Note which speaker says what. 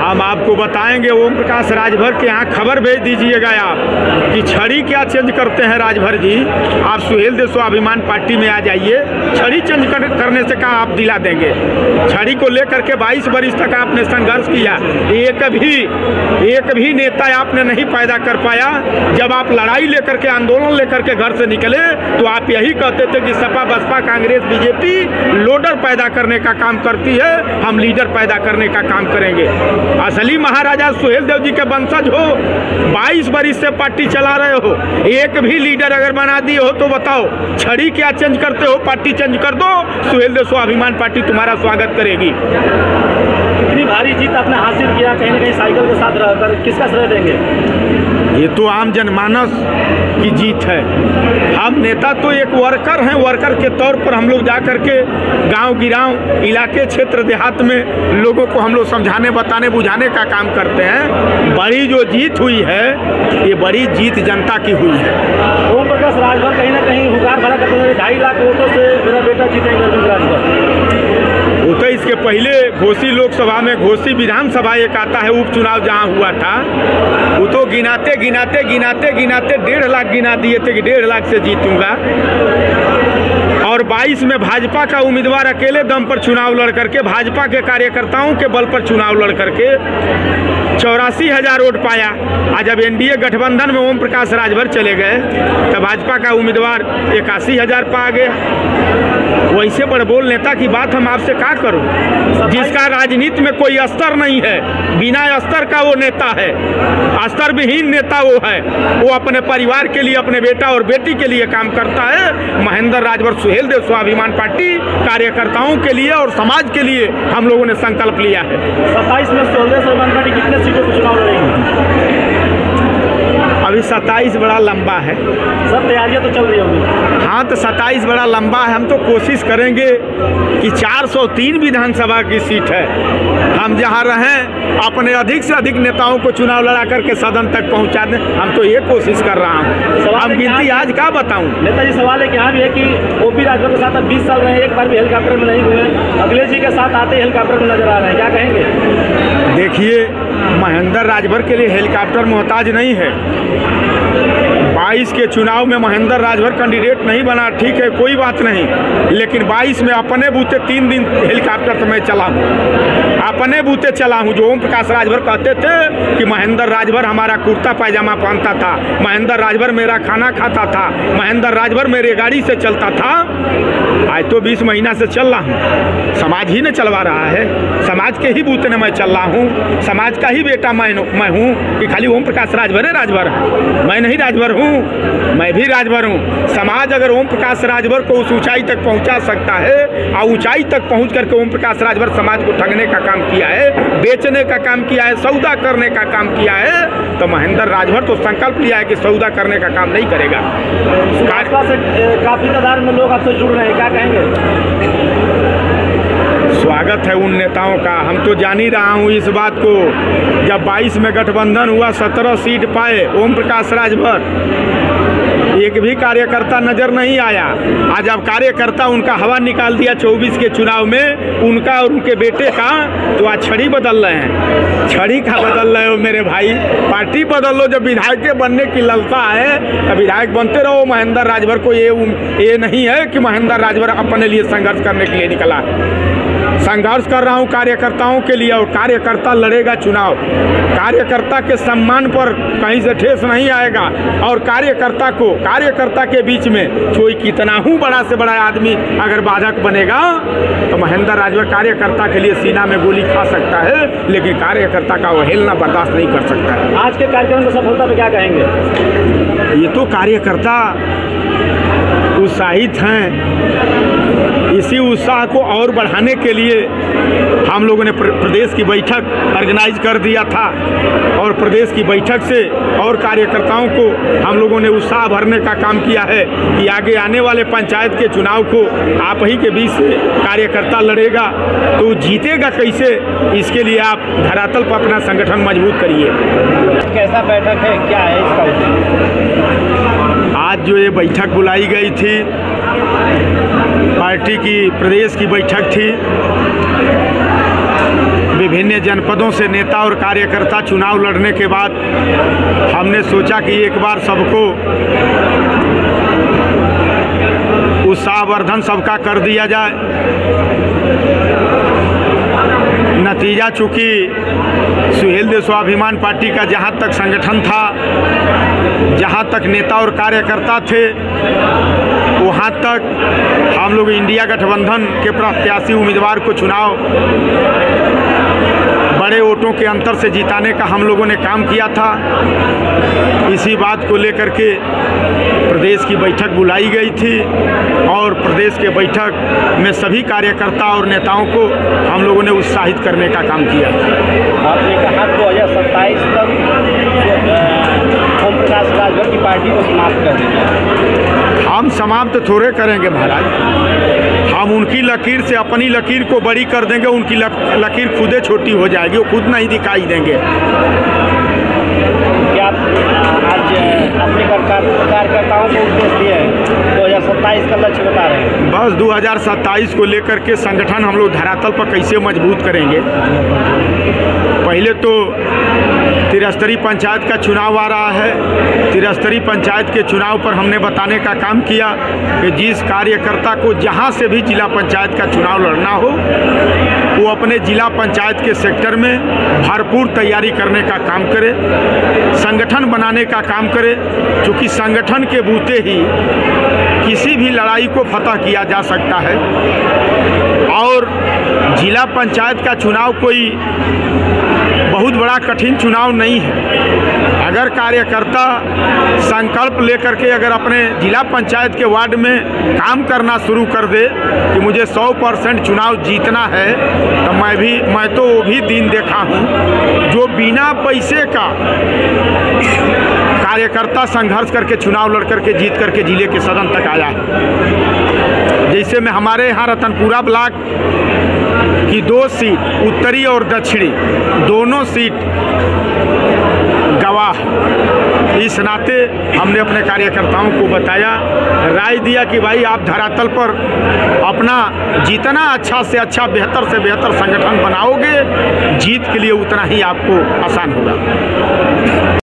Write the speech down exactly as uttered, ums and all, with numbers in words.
Speaker 1: हम आपको बताएंगे। ओम प्रकाश राजभर के यहाँ खबर भेज दीजिएगा आप कि छड़ी क्या चेंज करते हैं राजभर जी। आप सुहेल देव स्वाभिमान पार्टी में आ जाइए, छड़ी चेंज कर, करने से कहाँ आप दिला देंगे। छड़ी को लेकर के बाईस वर्ष तक आपने संघर्ष किया, एक भी एक भी नेता आपने नहीं पैदा कर पाया। जब आप लड़ाई लेकर के, आंदोलन लेकर के घर से निकले तो आप यही कहते थे कि सपा बसपा कांग्रेस बीजेपी लोडर पैदा करने का काम करती है, हम लीडर पैदा करने का काम करेंगे। असली महाराजा सुहेल देव जी के वंशज हो, बाईस वर्ष से पार्टी चला रहे हो, एक भी लीडर अगर बना दिए हो तो बताओ छड़ी क्या चेंज करते हो। पार्टी चेंज कर दो, सुहेल देव स्वाभिमान पार्टी तुम्हारा स्वागत करेगी।
Speaker 2: इतनी भारी जीत आपने हासिल किया, कहीं ना कहीं साइकिल के साथ रहकर, किसका श्रेय देंगे?
Speaker 1: ये तो आम जनमानस की जीत है। हम नेता तो एक वर्कर हैं, वर्कर के तौर पर हम लोग जा कर के गाँव गिराव इलाके क्षेत्र देहात में लोगों को हम लोग समझाने बताने बुझाने का काम करते हैं। बड़ी जो जीत हुई है ये बड़ी जीत जनता की हुई है।
Speaker 2: ओम प्रकाश राजभर कहीं ना कहीं हुकार भरा करते हैं, ढाई लाख वोटों से मेरा बेटा जीतेंगे ओम राजभर।
Speaker 1: वो तो इसके पहले घोसी लोकसभा में, घोसी विधानसभा एक आता है उपचुनाव जहाँ हुआ था, वो तो गिनाते गिनाते गिनाते गिनाते डेढ़ लाख गिना दिए थे कि डेढ़ लाख से जीतूंगा। और बाईस में भाजपा का उम्मीदवार अकेले दम पर चुनाव लड़ करके, भाजपा के कार्यकर्ताओं के बल पर चुनाव लड़ करके चौरासी हजार वोट पाया। आज जब एनडीए गठबंधन में ओम प्रकाश राजभर चले गए तब भाजपा का उम्मीदवार इक्यासी हजार पा गया। वैसे बड़बोल नेता की बात हम आपसे क्या करूं, जिसका राजनीति में कोई अस्तर नहीं है, बिना अस्तर का वो नेता है, अस्तर विहीन नेता वो है। वो अपने परिवार के लिए, अपने बेटा और बेटी के लिए काम करता है। महेंद्र राजभर सुहेल देव स्वाभिमान पार्टी कार्यकर्ताओं के लिए और समाज के लिए हम लोगों ने संकल्प लिया है।
Speaker 2: सत्ताईस में सुहेल देव स्वाभिमान पार्टी कितने सीटों पर चुनाव लड़ेगी?
Speaker 1: अभी सत्ताईस बड़ा लंबा है,
Speaker 2: सब तैयारियां तो चल रही होंगी।
Speaker 1: हाँ, तो सत्ताईस बड़ा लंबा है। हम तो कोशिश करेंगे कि चार सौ तीन विधानसभा की सीट है, हम जहाँ रहें अपने अधिक से अधिक नेताओं को चुनाव लड़ा करके सदन तक पहुँचा दें। हम तो ये कोशिश कर रहा हूँ। हम गिनती आज क्या बताऊँ
Speaker 2: नेताजी, सवाल है कि यहाँ भी है कि ओपी राजभर के साथ अब बीस साल रहे, एक बार भी हेलीकॉप्टर में नहीं हुए, अखिलेश जी के साथ आते हेलीकॉप्टर में नजर आ रहे हैं, क्या कहेंगे?
Speaker 1: देखिए, महेंद्र राजभर के लिए हेलीकॉप्टर मोहताज नहीं है। बाईस के चुनाव में महेंद्र राजभर कैंडिडेट नहीं बना, ठीक है, कोई बात नहीं, लेकिन बाईस में अपने बूते तीन दिन हेलीकॉप्टर से मैं चला हूँ, अपने बूते चला हूँ। जो ओम प्रकाश राजभर कहते थे कि महेंद्र राजभर हमारा कुर्ता पायजामा पहनता था, महेंद्र राजभर मेरा खाना खाता था, महेंद्र राजभर मेरे गाड़ी से चलता था, आज तो बीस महीना से चल रहा हूँ। समाज ही ने चलवा रहा है, समाज के ही बूते ने मैं चल रहा हूँ, समाज का ही बेटा मैं मैं हूँ कि खाली ओम प्रकाश राजभर है राजभर है, मैं नहीं राजभर हूँ, मैं भी राजभर हूँ। समाज अगर ओम प्रकाश राजभर को उस ऊंचाई तक पहुंचा सकता है, और ऊंचाई तक पहुंच करके ओम प्रकाश राजभर समाज को ठगने का काम किया है, बेचने का काम किया है, सौदा करने का काम किया है, तो महेंद्र राजभर तो संकल्प लिया है कि सौदा करने का काम नहीं करेगा।
Speaker 2: भाजपा से काफी तादाद में लोग आपसे जुड़ रहे हैं, क्या कहेंगे?
Speaker 1: स्वागत है उन नेताओं का। हम तो जान ही रहा हूँ इस बात को, जब बाईस में गठबंधन हुआ, सत्रह सीट पाए ओम प्रकाश राजभर, एक भी कार्यकर्ता नजर नहीं आया। आज अब कार्यकर्ता उनका हवा निकाल दिया चौबीस के चुनाव में, उनका और उनके बेटे का, तो आज छड़ी बदल रहे हैं। छड़ी का बदल रहे हो मेरे भाई, पार्टी बदल लो। जब विधायक बनने की ललसा है तो विधायक बनते रहो। महेंद्र राजभर को ये ये नहीं है कि महेंद्र राजभर अपने लिए संघर्ष करने के लिए निकला। संघर्ष कर रहा हूँ कार्यकर्ताओं के लिए, और कार्यकर्ता लड़ेगा चुनाव। कार्यकर्ता के सम्मान पर कहीं से ठेस नहीं आएगा, और कार्यकर्ता को, कार्यकर्ता के बीच में कोई कितना हूँ बड़ा से बड़ा आदमी अगर बाधक बनेगा तो महेंद्र राजभर कार्यकर्ता के लिए सीना में गोली खा सकता है, लेकिन कार्यकर्ता का अवहेलना बर्दाश्त नहीं कर सकता है।
Speaker 2: आज के कार्यक्रम की सफलता पे क्या कहेंगे?
Speaker 1: ये तो कार्यकर्ता उत्साहित हैं। इसी उत्साह को और बढ़ाने के लिए हम लोगों ने प्रदेश की बैठक ऑर्गेनाइज कर दिया था, और प्रदेश की बैठक से और कार्यकर्ताओं को हम लोगों ने उत्साह भरने का काम किया है कि आगे आने वाले पंचायत के चुनाव को आप ही के बीच से कार्यकर्ता लड़ेगा तो जीतेगा कैसे, इसके लिए आप धरातल पर अपना संगठन मजबूत करिए।
Speaker 2: कैसा बैठक है, क्या है इसका उद्देश्य?
Speaker 1: आज जो ये बैठक बुलाई गई थी, पार्टी की प्रदेश की बैठक थी, विभिन्न जनपदों से नेता और कार्यकर्ता चुनाव लड़ने के बाद हमने सोचा कि एक बार सबको उत्साहवर्धन सबका कर दिया जाए। नतीजा चूँकि सुहेल देव स्वाभिमान पार्टी का जहाँ तक संगठन था, जहाँ तक नेता और कार्यकर्ता थे, वहाँ तक हम लोग इंडिया गठबंधन के प्रत्याशी उम्मीदवार को चुनाव बड़े वोटों के अंतर से जिताने का हम लोगों ने काम किया था। इसी बात को लेकर के प्रदेश की बैठक बुलाई गई थी और प्रदेश के बैठक में सभी कार्यकर्ता और नेताओं को हम लोगों ने उत्साहित करने का काम किया।
Speaker 2: आपने कहा दो हज़ार सत्ताईस तक ओम प्रकाश राजभर की पार्टी को समाप्त कर देंगे।
Speaker 1: हम समाप्त थोड़े करेंगे महाराज, हम उनकी लकीर से अपनी लकीर को बड़ी कर देंगे। उनकी लकीर खुदे छोटी हो जाएगी, वो खुद नहीं दिखाई देंगे।
Speaker 2: क्या आप आज अपने कार्यकर्ताओं को उपदेश दिए हैं? दो हज़ार सत्ताईस का लक्ष्य बता रहे हैं।
Speaker 1: बस दो हज़ार सत्ताईस को लेकर के संगठन हम लोग धरातल पर कैसे मजबूत करेंगे। पहले तो त्रिस्तरीय पंचायत का चुनाव आ रहा है। त्रिस्तरीय पंचायत के चुनाव पर हमने बताने का काम किया कि जिस कार्यकर्ता को जहां से भी जिला पंचायत का चुनाव लड़ना हो, वो अपने जिला पंचायत के सेक्टर में भरपूर तैयारी करने का काम करे, संगठन बनाने का काम करे। क्योंकि संगठन के बूते ही किसी भी लड़ाई को फतह किया जा सकता है। और जिला पंचायत का चुनाव कोई बहुत बड़ा कठिन चुनाव नहीं है। अगर कार्यकर्ता संकल्प लेकर के अगर अपने जिला पंचायत के वार्ड में काम करना शुरू कर दे कि मुझे सौ परसेंट चुनाव जीतना है, तो मैं भी मैं तो वो भी दिन देखा हूँ जो बिना पैसे का कार्यकर्ता संघर्ष करके चुनाव लड़ करके जीत करके जिले के सदन तक आया है। जैसे में हमारे यहाँ रतनपुरा ब्लॉक की दो सीट, उत्तरी और दक्षिणी दोनों सीट गवाह। इस नाते हमने अपने कार्यकर्ताओं को बताया, राय दिया कि भाई आप धरातल पर अपना जितना अच्छा से अच्छा बेहतर से बेहतर संगठन बनाओगे, जीत के लिए उतना ही आपको आसान होगा।